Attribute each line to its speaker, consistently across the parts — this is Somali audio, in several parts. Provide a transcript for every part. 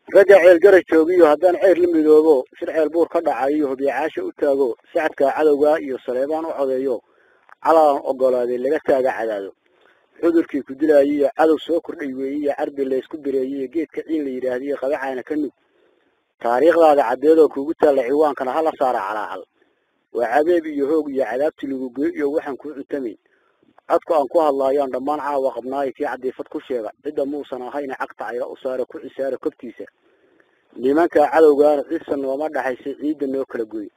Speaker 1: ragga ceel gara joogiyo haddaan ceyr la midoobo shir ceel buur ka dhacayo hubiyacaasha u taago sacadka cadowga iyo saleebaan u codeeyo calaan ogolaaday laga taaga cadaado cudurkii ku dilaayay iyo cadow soo kordhay weeyiyo carbi laysku bireeyay geedka ciin la yidhaahdiyo qabacaana ka nug taariikhdaada caddeedoo kuugu taalla ciwaankana hala saara calaacal waa cabeeb iyo hoog iyo cadaabti lagu geey iyo waxaan kuu cuntamayn codku aan ku hadlaayaan dhammaan caawa qabnaayo kii cadiifad ku sheega cidda muusan ahayna cagta cayra u saara ku cisaara kobtiisa nimanka cadowgaana cisa nooma dhaxaysay ciidda noo kala goy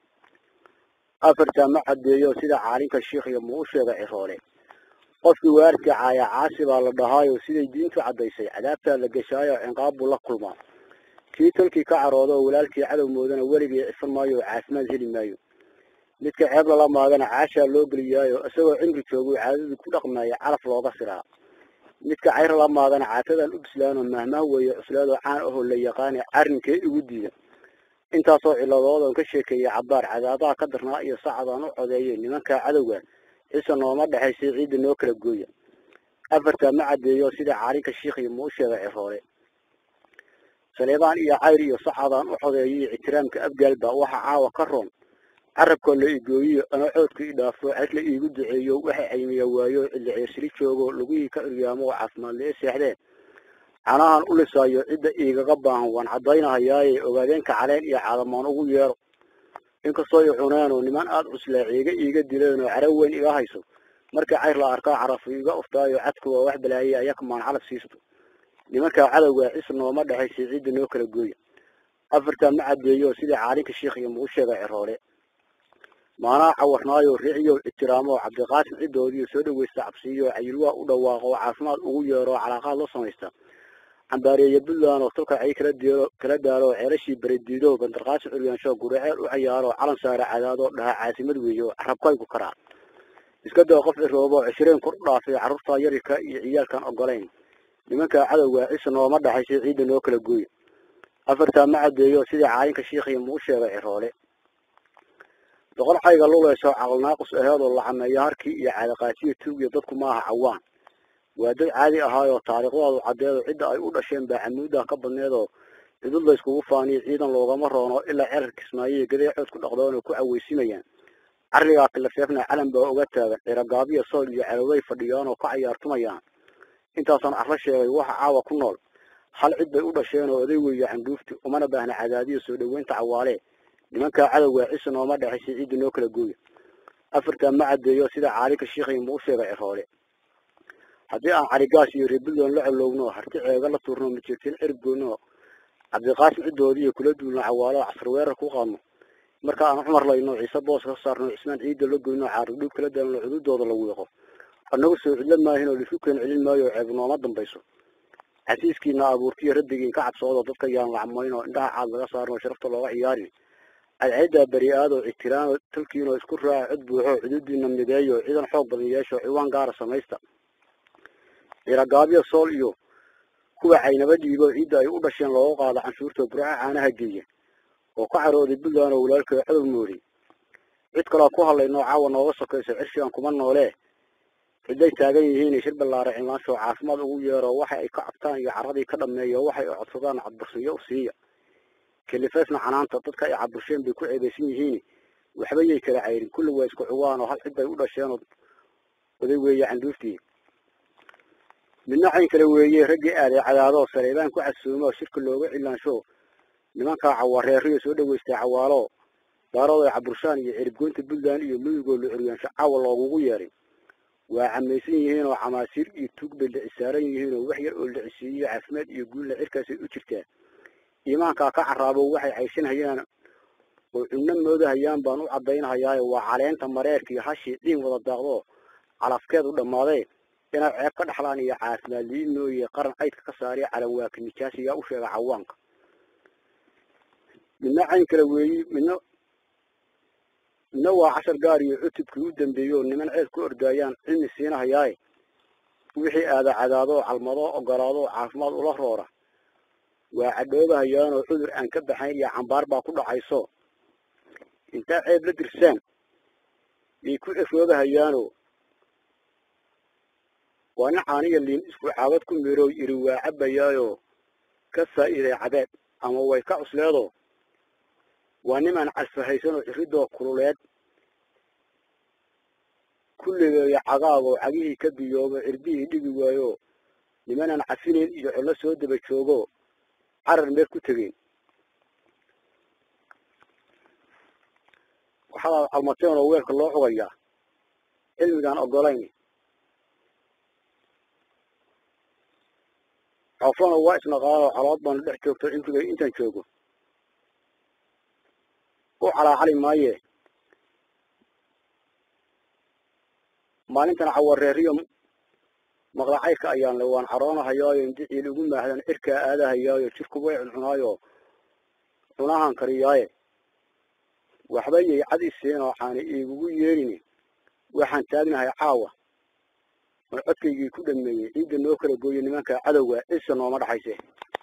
Speaker 1: afartaa ma caddeeyo sida caalinka shiikhiyo muu sheega ciroole qofkii waarkii caaya caasi baa la dhahaayo siday diintu caddaysay cadaabtaa la gashaayo cinqaab buu la kulmaa kii tolkii ka caroodo walaalkii cadow moodana weligii cifan maayo oo caafimaad heli maayo midka ceeb lala maagana caashaa loo geliyaayo isagoo cimri joogu caadadii ku dhaqmaya calaf looga siraa midka cayr la maagana caatadan u bislaano mahmaah weeye cuslaadoo caan ahoo la yaqaana arrinkee igu diida intaasoo ciladoodan ka sheekeeyay cabbaar cadaadaha ka darnaa iyo sacadaan u codeeyay nimankaa cadowga cisa nooma dhexaysay ciidda noo kala gooya afartaa ma caddeeyo sida caalinka shiikhiyo muu sheega ciroole saleebaan iyo cayr iyo sacadaan u codeeyay ixtiraamka abgaalba waxa caawa ka roon carabkoo la igooyiyo ama coodku i dhaafo cid la iigu duceeyo waxa caymiya waayo cidla ceersili joogo lagihii ka curyaamo oo caafimaad lee seexdeen canahan u lisaayo cidda iigaga baahan waan caddaynahayaaye ogaadeenka caleen iyo caadamaan ugu yeero inkastoo i cuneenoo niman aada cuslaa ciiga iiga dileenoo cara weyn iga hayso markii cayr la arkaa carafu iga uftaayo cadku waa wax balaayay ayakamaan calaf siisto nimankaa cadowga cis nooma dhexaysay ciidda noo kala gooya afartaa ma caddeeyo sidii caalinka shiikhiyo muu sheega ciroole maanaa cawarnaayo riiciyo ixtiraamo cabdiqaasim ciddoodiiyo soo dhawaysta cabsiiyo cayilwaa u dhawaaqo caafimaad ugu yeero calaaqaad la samaysta cambaareeya buntland oo tolka cay kala daalo ceelashii berediido bandarqaasim curyaansho guraceel u cayaaro calan saare cadaado dhaha caasimad weeyo carabkaygu karaa iska dao qof ciroobo 20 kor u dhaafay carruurtaa yarirka iyo ciyaalkan ogolayn nimankaa cadowga cisa nooma dhaxaysay ciidda noo kala gooy afartaa ma caddeeyo sidii caalinka shiikhiyo muu sheegay ciroole boqol xayga luleyso caqalnaaqus aheedoo la cameeyo harkii iyo caadaqaasiyo tuugiyo dadku maaha cawaan waa dad caadi ahaayoo taariikhdoodu caddeedo cidda ay u dhasheen baa camuudah ka badneedoo cidud layskugu faaniyo ciidan loogama roono ilaa cerar kismaayiyo gaday cood ku dhaqdoonoo ku cawaysimayaan carrigaa kilafeefna calan baa uga taagan ciragaabiya sool iyo caloway fadhiyaanoo ka cayaartumayaan intaasaan carro sheegay waxa caawa ku nool hal cid bay u dhasheenoo oday weeye candhuufti umana baahna cadaadiyo soo dhoweynta cawaale nimankaa cadowga cisa nooma dhexaysay ciidda noo kala gooya afartaa ma caddeeyo sida caalinka shiikhiyo muu sheega ciroole haddii aan carigaas iyo reebuntland la colowno harti ceega la tuurno majeertiin cirib goyno cabdiqaasim ciddoodiiyo kula duulno cawaalo casar weerar ku qaadno marka aan cumar layno ciise boos ka saarno cismaan ciidda la goyno caarudhub kala daalno cududooda la weeqo annagu soo cidlo maahin oo lisu keen celin maayo ceeb nooma dambayso xasiiskiina abuurtiyo rabbigiin ka cabsoodo dadka yaan lacmayno indhaha caad laga saarno sharafta looga ciyaarin cadceeddaa beri-aadoo ixtiraamo talkiinoo isku raaco cod buuxo cududiina mideeyo ciidan xoog badan yeesho ciwaan gaara samaysta ciragaabyo sool iyo kuwa caynaba dhiibo ciidda ay u dhasheen looga qaado canshuurta burca caanaha geeya oo ka carooday buntland oo walaalkay cadow mooday cid kaloo ku hadlaynoo caawa nooga sokayso cirshigan kuma noolee ciday taagan yihiin shir ballaara cilmaansho caafimaad ugu yeero waxa ay ka cabtaan iyo carradii ka dhammeeyo waxay codsadaan cadbursiyo u siiya kelifeesna canaanta dadka ay cabursheen bay ku ceebaysan yihiin waxba yay kala cayrin kulli waa isku ciwaan oo hal cid bay u dhasheenoo oday weeye candhuuftii midna cayn kale weeye raggii aaday cadaadoo saleebaan ku casuumo shirka looga cilaansho nimankaa cawareeriyo soo dhawaystay cawaalo daarood ay caburshaan iyo ciribgoynta buntland iyo mudugoo la curyaansho caawa loogugu yeeray waa camaysan yihiinoo camaasiir iyo tuug bay licisaaran yihiinoo wax yar oo licisiiyo caafimaad iyo guulla cirkaasay u jirtaa iimaankaa ka carraabo waxay cayshanhayaan oo cunno moodahayaan baan u caddaynahayaayo waa caleenta mareerkii hashii dhiin wada daaqdo calafkeedu dhammaadee inay ceeb ka dhaxlaan iyo caafimaad liin mooye qaran caydka ka saariya calan waaka nijaasiyaa u sheega cawaanka midna cayn kale weeyi midna waa cashar gaar iyo cutubkii u dambeeyo niman ceed ku ordaayaan cilmi siinahayaaye wixii aada cadaadoo calmadoo ogolaadoo caafimaad ula roora waa cadhoobahayaanoo cudur aan ka baxayn iyo cambaar baa ku dhacayso intaa ceeb la dirsaan yay ku efoobahayaanoo waa nin caaniya liin isku caabad ku miro yiri waa cabayaayo كسائر عباد أما ويكعس لهذا ونمان عسفهيسان وإردو كرولات كل عقاب وعقيه كبيو وعرديه دقيقايو لمن أنا عفينين إذا الله سود بتشوقه عرر ميركو تغين وحالا المتين وويرك الله عغيا علمي كان أقوليني عفوانا وايسنا قالوا على أضبان لحجوك انت نشوقه وعلى علي مايه maalintan cawareeriyo maqlaacayka ayaan lawaan caroonahayaa indii lagu maaxdan irka aadahayaa jirku way cunaayo cunahan kariyay waxba yey cad iseen oo xaan iigu yeerini waxaan taagnahay caawa mar codkaygii ku dhameeyay inta noo kala gooyay nimanka cadawga isa nooma dhaxayse